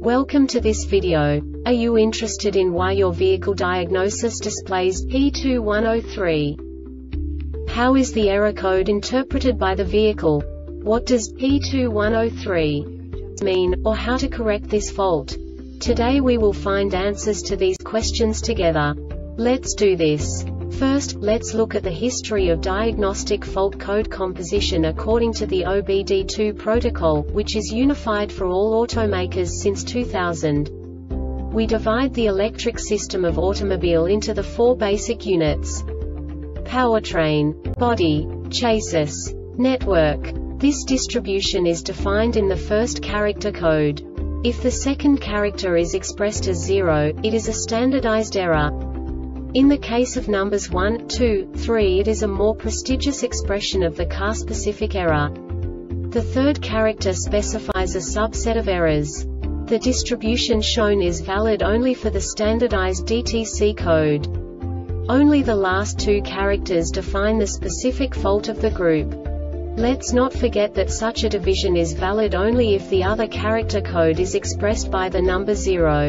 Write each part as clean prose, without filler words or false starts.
Welcome to this video. Are you interested in why your vehicle diagnosis displays P2103? How is the error code interpreted by the vehicle? What does P2103 mean, or how to correct this fault? Today we will find answers to these questions together. Let's do this. First, let's look at the history of diagnostic fault code composition according to the OBD2 protocol, which is unified for all automakers since 2000. We divide the electric system of automobile into the four basic units: powertrain, body, chassis, network. This distribution is defined in the first character code. If the second character is expressed as 0, it is a standardized error. In the case of numbers 1, 2, 3, it is a more prestigious expression of the car-specific error. The third character specifies a subset of errors. The distribution shown is valid only for the standardized DTC code. Only the last two characters define the specific fault of the group. Let's not forget that such a division is valid only if the other character code is expressed by the number 0.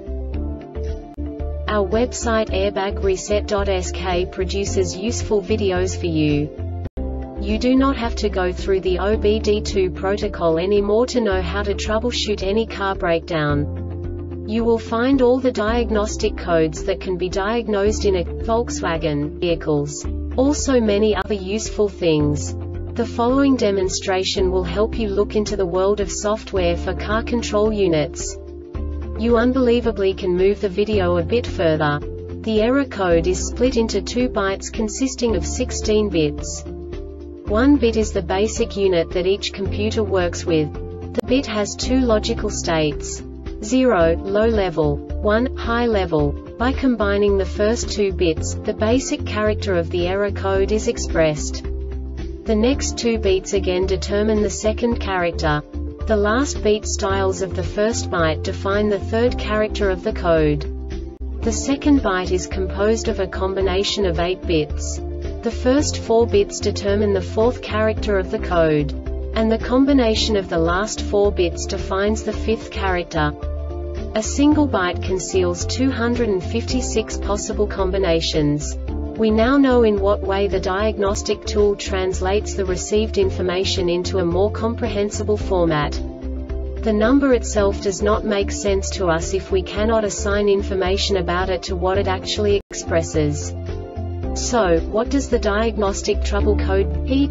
Our website airbagreset.sk produces useful videos for you. You do not have to go through the OBD2 protocol anymore to know how to troubleshoot any car breakdown. You will find all the diagnostic codes that can be diagnosed in a Volkswagen vehicles. Also many other useful things. The following demonstration will help you look into the world of software for car control units. You unbelievably can move the video a bit further. The error code is split into 2 bytes consisting of 16 bits. 1 bit is the basic unit that each computer works with. The bit has 2 logical states: 0, low level, 1, high level. By combining the first 2 bits, the basic character of the error code is expressed. The next 2 beats again determine the second character. The last beat styles of the first byte define the third character of the code. The second byte is composed of a combination of 8 bits. The first 4 bits determine the fourth character of the code. And the combination of the last 4 bits defines the fifth character. A single byte conceals 256 possible combinations. We now know in what way the diagnostic tool translates the received information into a more comprehensible format. The number itself does not make sense to us if we cannot assign information about it to what it actually expresses. So, what does the diagnostic trouble code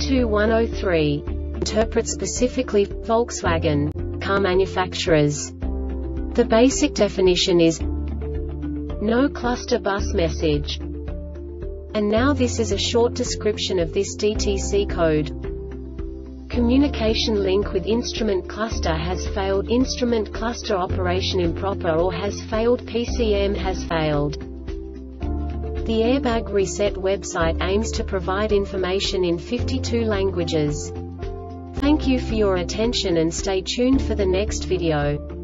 P2103 interpret specifically for Volkswagen car manufacturers? The basic definition is no cluster bus message. And now this is a short description of this DTC code. Communication link with instrument cluster has failed. Instrument cluster operation improper or has failed. PCM has failed. The Airbag Reset website aims to provide information in 52 languages. Thank you for your attention and stay tuned for the next video.